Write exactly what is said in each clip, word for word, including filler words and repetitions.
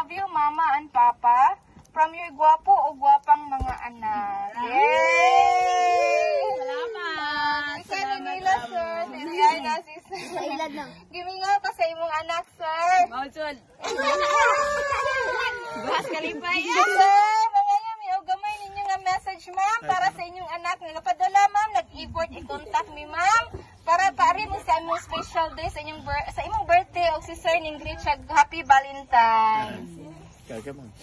love you, Mama and Papa. From your gwapo o gwapang mga anak. Yay! Salamat! Ikaw ni Nila, sir. Nilay na si sir. Gimingaw ka sa imong anak, sir. Mausod. Bahas kalipay. Yes, sir. Mga yami, o gamay ninyo nga message, ma'am, para sa inyong anak. Nagapadala, ma'am. Nag-effort i-contact mi, ma'am. Para paarin mo sa imong special day sa inyong sa imong birthday o si sir ning greet siya Happy Valentine's. Kaya mo.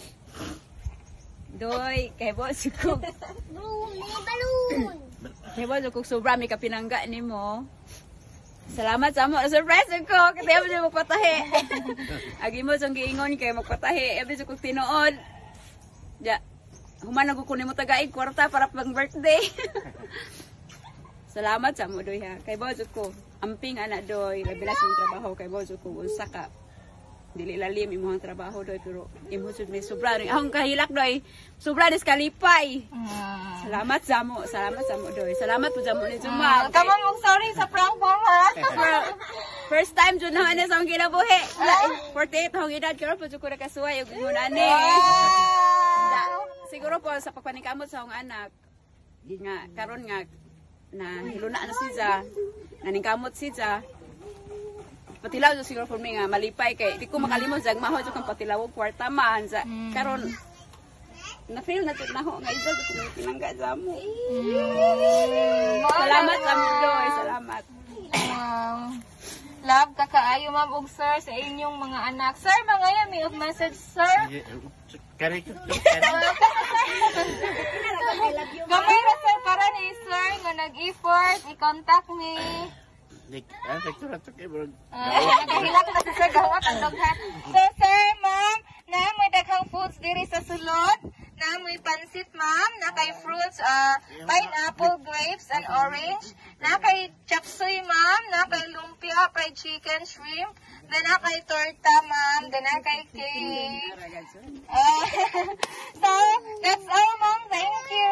Doy, kay boss ko. Balloon! Kay boss ko sobra may kapinangga nimo. Salamat sa mo surprise ko. Kasi mo siya magpatahi. Agi mo sang giingon kay magpatahi. Abi sa kog tinuod. Ja. Human ko kunin mo tagaig kwarta para pang birthday. Salamat sa mo doy ha. Kay boss ko. Amping anak doy. Labilas ng trabaho kay boss ko. Usa ka. Dili lalim imong trabaho doy pero imong sud may sobra ning ahong kahilak doy. Sobra ni kalipay. Mm. Salamat sa mo. Salamat sa mo doy. Salamat po sa mo ni Juma. Mm. Kamo mong sorry sa prank mo ha. First time jud na ana sa akong kinabuhi. forty-eight hong edad karo po jud ko nakasuway ug ingon ani. Siguro po sa pagpanikamot sa akong anak nga karon nga na hiluna na siya. Naningkamot siya. Patilaw jo siguro for me nga malipay kay di ko makalimot jag maho jo kang patilaw kwarta man sa karon na feel na na ho nga isa ko tinangga sa mo. Salamat sa mo doy, salamat. Um, love ka kaayo ma'am ug sir sa inyong mga anak. Sir, mga yami og message sir. Kare ko. Gamay ra sir para ni sir nga nag-effort i-contact me. Nik, ah, tektura to kay bro. Nagahilak na si sir gawat ang doghan. So sir, ma'am, na may daghang foods diri sa sulod. Na may pansit, ma'am, na kay fruits, uh, pineapple, grapes, and orange. Na kay chapsuy, ma'am, na kay lumpia, fried chicken, shrimp. Then na kay torta, ma'am. Then na kay cake. Uh, so, that's all, ma'am. Thank you.